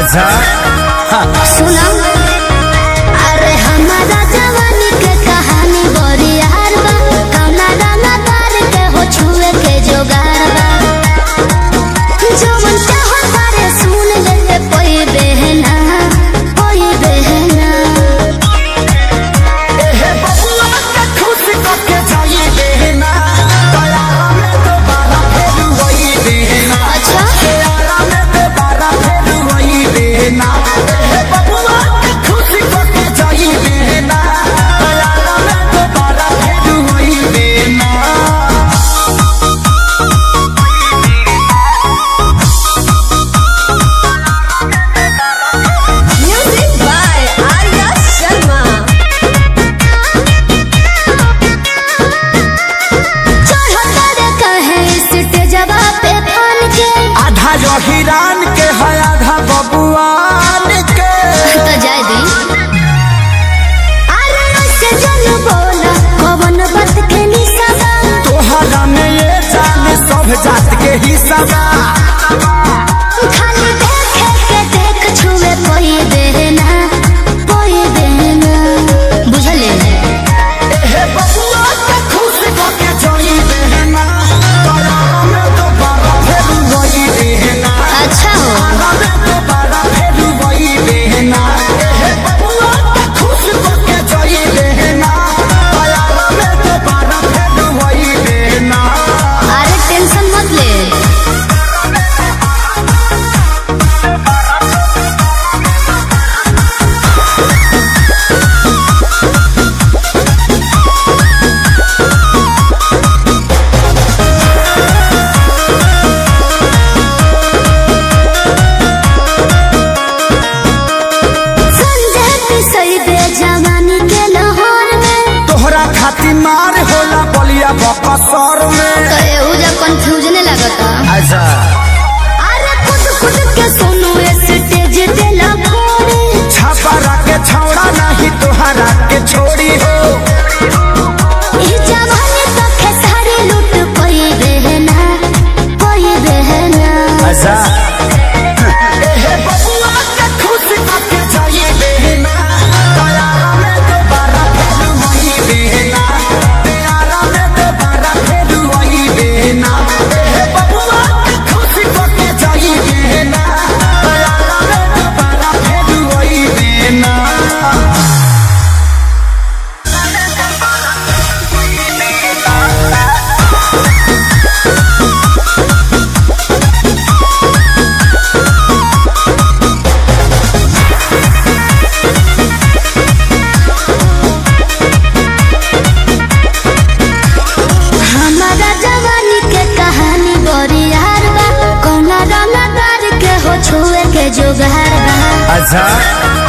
अच्छा सुना, अरे हमारा जवानी के कहानी बड़ी यार बा, कौना रंगा तार के हो छुए के जोगार बा, जवन चाहो तारे सुन ले कोई बहना कोई बहना। एहे बबुआ के खुश करके जाई बहना, तयारा में दोबारा फिर वही बहना। अच्छा तयारा में दोबारा फिर वही बहना। एहे बबुआ के खुश करके जाई बहना, तयारा में दोबारा फिर वही बहना। Music by Arya Sharma. चढ़ता रे कहे स्टेजवा पे फान के, आधा जो हिरान के है आधा बबुआन के। तो जाय दी, अरे ऐसे जन बोला कवन बात के निशाबा, तोहरा में ये जान सब जात के हिस्सा बा। खाली देखे के देख छुए कोई देना बुझले। एहे बबुआ के खुश करके जाई बहना, तयारा में दोबारा फिर वही बहना। अच्छा हो, तयारा में दोबारा फिर वही बहना। एहे बबुआ के खुश करके जाई बहना, तयारा में दोबारा फिर वही बहना। अरे टेंशन मत ले। संजय पिसई दे जवानी के लाहौर में, तोहरा खातिर मार होला बलिया बकसर में। तो एहुजा कंफ्यूजन लगता। अच्छा अरे खुद खुद के सोनू स्टेज पे लगोरे, छापरा के छौड़ा नहीं तोहरा के छोड़ी हो। ई जवानी तो खेसारी लूट कोई बहना कोई बहना। अच्छा एहे बबुआ के खुश करके जाई बहना, तयारा में दोबारा फिर वही बहना। तयारा में दोबारा फिर वही बहना। एहे बबुआ के खुश करके जाई बहना, तयारा में दोबारा फिर वही बहना। हमारा जवानी के कहानी बड़ी यार बा, कौना रंगा तार के हो छुए के जोगार बा। अच्छा